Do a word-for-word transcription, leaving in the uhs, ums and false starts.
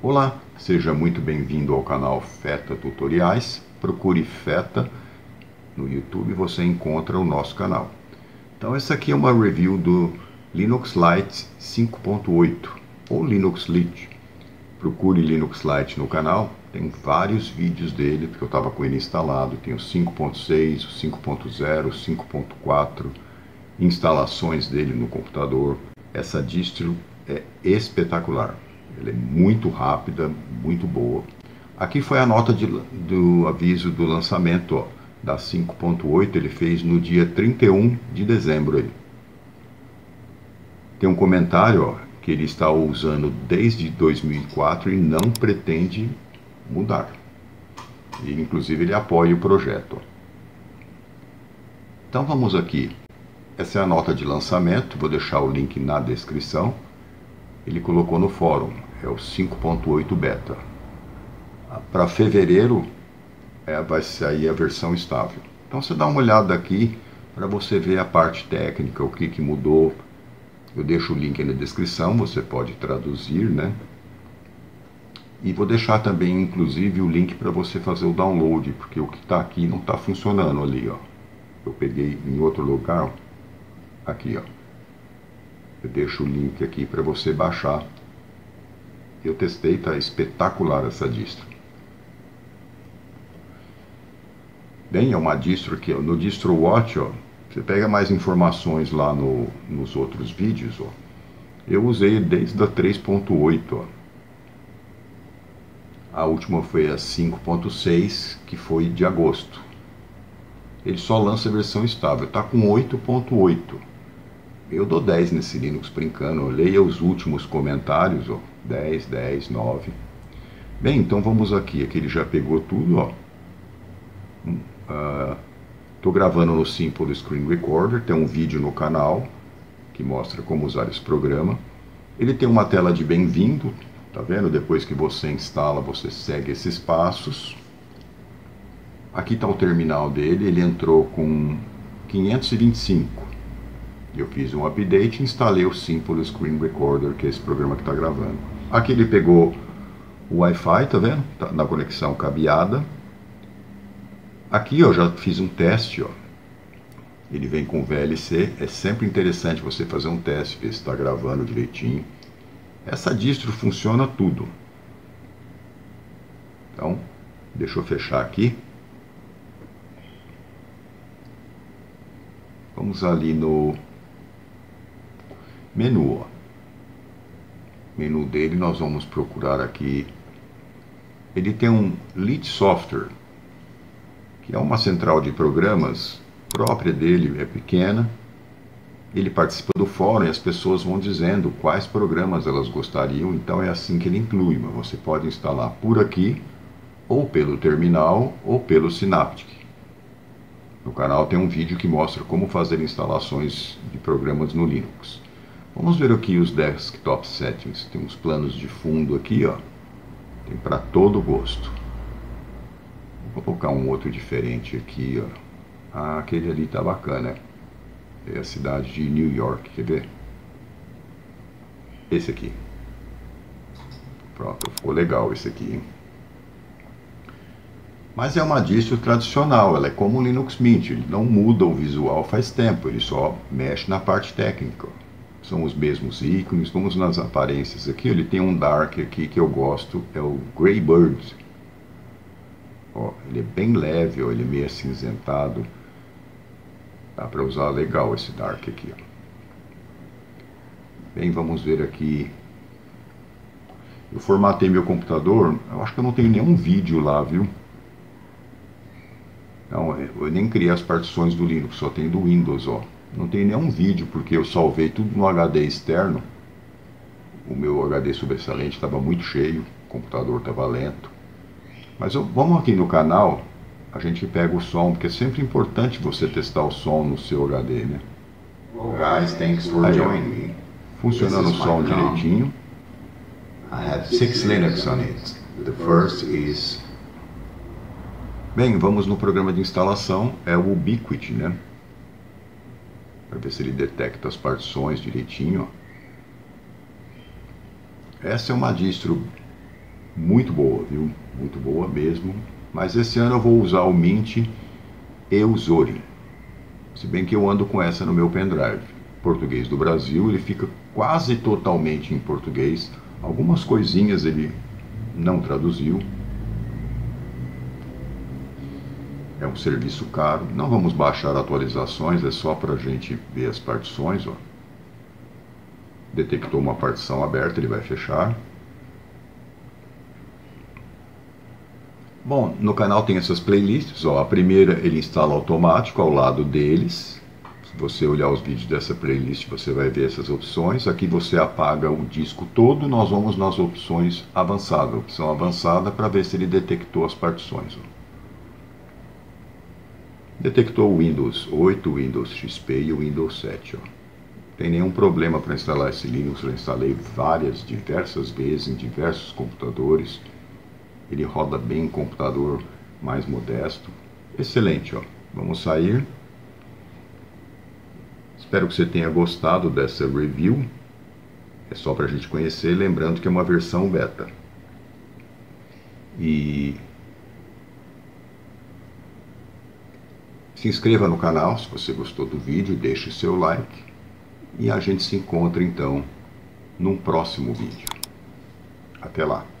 Olá, seja muito bem-vindo ao canal Feta Tutoriais. Procure Feta no YouTube e você encontra o nosso canal. Então essa aqui é uma review do Linux Lite cinco ponto oito ou Linux Lite. Procure Linux Lite no canal, tem vários vídeos dele, porque eu estava com ele instalado. Tem o cinco ponto seis, o cinco ponto zero, o cinco ponto quatro, instalações dele no computador. Essa distro é espetacular. Ela é muito rápida, muito boa. Aqui foi a nota de, do aviso do lançamento ó, da cinco ponto oito. Ele fez no dia trinta e um de dezembro. Aí. Tem um comentário ó, que ele está usando desde dois mil e quatro e não pretende mudar. E, inclusive ele apoia o projeto. Ó. Então vamos aqui. Essa é a nota de lançamento. Vou deixar o link na descrição. Ele colocou no fórum, é o cinco ponto oito beta. Para fevereiro é, vai sair a versão estável. Então você dá uma olhada aqui para você ver a parte técnica, o que, que mudou. Eu deixo o link na descrição, você pode traduzir, né? E vou deixar também, inclusive, o link para você fazer o download, porque o que está aqui não está funcionando ali, ó. Eu peguei em outro lugar, aqui, ó. Eu deixo o link aqui para você baixar. Eu testei, tá espetacular essa distro. Bem, é uma distro que no DistroWatch, ó, você pega mais informações lá no, nos outros vídeos, ó. Eu usei desde a três ponto oito, ó. A última foi a cinco ponto seis, que foi de agosto. Ele só lança a versão estável, tá com oito ponto oito. Eu dou dez nesse Linux brincando, leia os últimos comentários, ó, dez, dez, nove. Bem, então vamos aqui, aqui ele já pegou tudo, ó. Estou uh, gravando no Simple Screen Recorder, tem um vídeo no canal que mostra como usar esse programa. Ele tem uma tela de bem-vindo, tá vendo? Depois que você instala, você segue esses passos. Aqui está o terminal dele, ele entrou com quinhentos e vinte e cinco. Eu fiz um update e instalei o Simple Screen Recorder, que é esse programa que está gravando. Aqui ele pegou o Wi-Fi, tá vendo? Tá na conexão cabeada. Aqui eu já fiz um teste, ó. Ele vem com V L C. É sempre interessante você fazer um teste, ver se está gravando direitinho. Essa distro funciona tudo. Então, deixa eu fechar aqui. Vamos ali no menu, ó. Menu dele, nós vamos procurar aqui. Ele tem um Lite Software, que é uma central de programas própria dele, é pequena. Ele participa do fórum e as pessoas vão dizendo quais programas elas gostariam, então é assim que ele inclui. Mas você pode instalar por aqui, ou pelo terminal, ou pelo Synaptic. No canal tem um vídeo que mostra como fazer instalações de programas no Linux. Vamos ver aqui os desktop settings. Tem uns planos de fundo aqui, ó. Tem para todo gosto. Vou colocar um outro diferente aqui, ó. Ah, aquele ali tá bacana. É a cidade de New York, quer ver? Esse aqui. Pronto, ficou legal esse aqui, hein? Mas é uma distro tradicional, ela é como o Linux Mint, ele não muda o visual faz tempo, ele só mexe na parte técnica. São os mesmos ícones. Vamos nas aparências aqui, ele tem um dark aqui que eu gosto, é o Greybird. Ó, ele é bem leve, ó, ele é meio acinzentado. Dá para usar legal esse dark aqui. Ó. Bem, vamos ver aqui. Eu formatei meu computador, eu acho que eu não tenho nenhum vídeo lá, viu? Não, eu nem criei as partições do Linux, só tem do Windows, ó. Não tem nenhum vídeo, porque eu salvei tudo no H D externo. O meu H D sobressalente estava muito cheio, o computador estava lento. Mas eu, vamos aqui no canal, a gente pega o som, porque é sempre importante você testar o som no seu H D, né? Well, guys, thanks for Aí, joining me. funcionando o som direitinho. I have six Linux on it. The first is... Bem, vamos no programa de instalação, é o Ubiquiti, né? Para ver se ele detecta as partições direitinho. Essa é uma distro muito boa, viu? Muito boa mesmo. Mas esse ano eu vou usar o Mint Eusori. Se bem que eu ando com essa no meu pendrive. Português do Brasil, ele fica quase totalmente em português. Algumas coisinhas ele não traduziu. É um serviço caro. Não vamos baixar atualizações, é só para a gente ver as partições. Ó. Detectou uma partição aberta, ele vai fechar. Bom, no canal tem essas playlists. Ó. A primeira ele instala automático ao lado deles. Se você olhar os vídeos dessa playlist, você vai ver essas opções. Aqui você apaga o disco todo. Nós vamos nas opções avançadas, opção avançada, para ver se ele detectou as partições. Ó. Detectou o Windows oito, o Windows X P e o Windows sete. Ó. Não tem nenhum problema para instalar esse Linux. Eu instalei várias, diversas vezes em diversos computadores. Ele roda bem em computador mais modesto. Excelente, ó. Vamos sair. Espero que você tenha gostado dessa review. É só para a gente conhecer, lembrando que é uma versão beta. E se inscreva no canal se você gostou do vídeo, deixe seu like. E a gente se encontra então num próximo vídeo. Até lá!